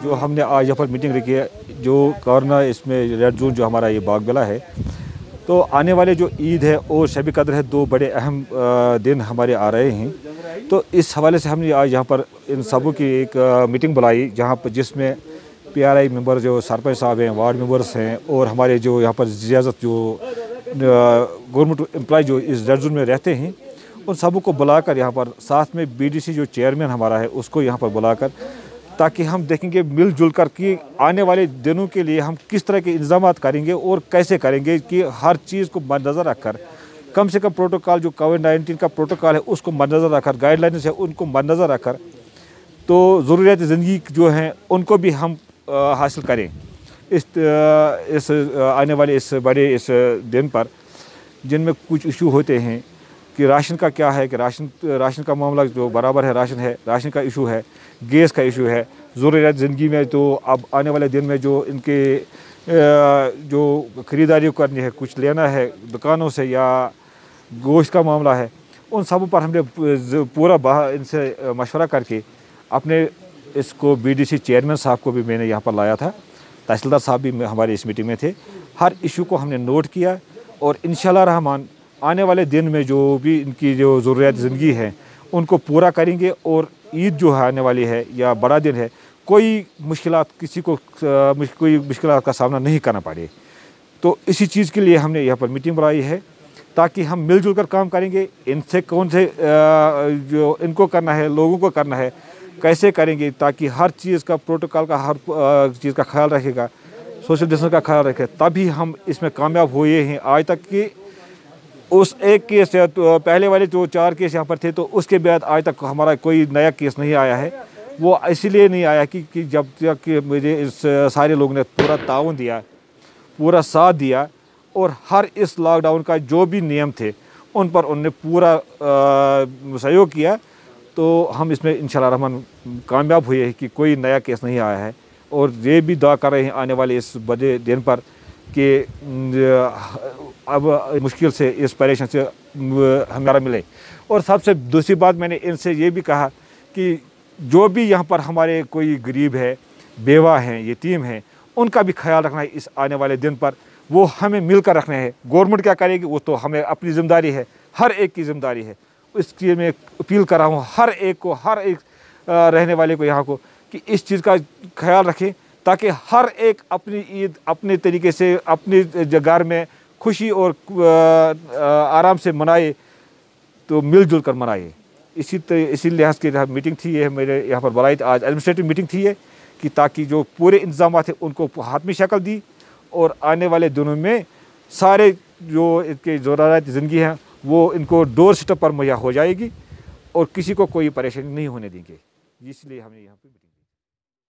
जो हमने आज यहाँ पर मीटिंग रखी है, जो कोरोना इसमें रेड जोन जो हमारा ये बागबला है, तो आने वाले जो ईद है और शब कद्र है, दो बड़े अहम दिन हमारे आ रहे हैं। तो इस हवाले से हमने आज यहाँ पर इन सबों की एक मीटिंग बुलाई, जहाँ पर जिसमें PRI मेंबर जो सरपंच साहब हैं, वार्ड मेंबर्स हैं और हमारे जो यहाँ पर जियाजत जो गवर्नमेंट एम्प्लॉय जो इस रेड जोन में रहते हैं, उन सबों को बुलाकर यहाँ पर, साथ में BDC जो चेयरमैन हमारा है उसको यहाँ पर बुलाकर, ताकि हम देखेंगे मिलजुल कर कि आने वाले दिनों के लिए हम किस तरह के इंतजाम करेंगे और कैसे करेंगे कि हर चीज़ को मद्देनज़र रखकर, कम से कम प्रोटोकॉल जो कोविड-19 का प्रोटोकॉल है उसको मद्देनज़र रखकर, गाइडलाइंस है उनको मद्देनज़र रखकर, तो ज़रूरियात ज़िंदगी जो हैं उनको भी हम हासिल करें इस आने वाले इस बड़े इस दिन पर, जिनमें कुछ इशू होते हैं कि राशन का क्या है, कि राशन का मामला जो बराबर है, राशन का इशू है, गैस का इशू है, ज़रूरियात ज़िंदगी में तो अब आने वाले दिन में जो इनके जो ख़रीदारी करनी है, कुछ लेना है दुकानों से या गोश्त का मामला है, उन सब पर हमने पूरा इनसे मशवरा करके अपने इसको BDC चेयरमैन साहब को भी मैंने यहाँ पर लाया था, तहसीलदार साहब भी हमारे इस मीटिंग में थे। हर इशू को हमने नोट किया और इंशाअल्लाह रहमान आने वाले दिन में जो भी इनकी जो ज़रूरियात ज़िंदगी है उनको पूरा करेंगे और ईद जो आने वाली है या बड़ा दिन है, कोई मुश्किलात किसी को कोई मुश्किलात का सामना नहीं करना पड़े। तो इसी चीज़ के लिए हमने यहाँ पर मीटिंग बुलाई है, ताकि हम मिलजुल कर काम करेंगे। इनसे कौन से जो इनको करना है, लोगों को करना है, कैसे करेंगे ताकि हर चीज़ का प्रोटोकॉल का हर चीज़ का ख्याल रखेगा, सोशल डिस्टेंस का ख्याल रखे, तभी हम इसमें कामयाब हुए हैं आज तक। कि उस एक केस तो पहले वाले जो 4 केस यहाँ पर थे, तो उसके बाद आज तक हमारा कोई नया केस नहीं आया है। वो इसीलिए नहीं आया कि जब तक मुझे इस सारे लोगों ने पूरा ताउन दिया, पूरा साथ दिया और हर इस लॉकडाउन का जो भी नियम थे उन पर उनने पूरा सहयोग किया। तो हम इसमें इंशाअल्लाह रहमान कामयाब हुए हैं कि कोई नया केस नहीं आया है। और ये भी दुआ कर रहे हैं आने वाले इस बड़े दिन पर कि अब मुश्किल से इस परेशानी से हमारा मिले। और सबसे दूसरी बात, मैंने इनसे ये भी कहा कि जो भी यहाँ पर हमारे कोई गरीब है, बेवा हैं, यतीम हैं, उनका भी ख्याल रखना है इस आने वाले दिन पर। वो हमें मिलकर रखना है। गवर्नमेंट क्या करेगी वो तो हमें अपनी ज़िम्मेदारी है, हर एक की ज़िम्मेदारी है। इसलिए मैं अपील कर रहा हूँ हर एक को, हर एक रहने वाले को यहाँ को, कि इस चीज़ का ख्याल रखें, ताकि हर एक अपनी ईद अपने तरीके से अपने घर में खुशी और आराम से मनाए, तो मिलजुल कर मनाए। इसी लिहाज की मीटिंग थी ये, मेरे यहाँ पर बुलाई आज एडमिनिस्ट्रेटिव मीटिंग थी ये, कि ताकि जो पूरे इंतजाम थे उनको हाथमी शक्ल दी और आने वाले दिनों में सारे जो इनके ज़रूरियात ज़िंदगी हैं वो इनको डोर स्टेप पर मुहैया हो जाएगी और किसी को कोई परेशानी नहीं होने देंगे। इसलिए हमने यहाँ पे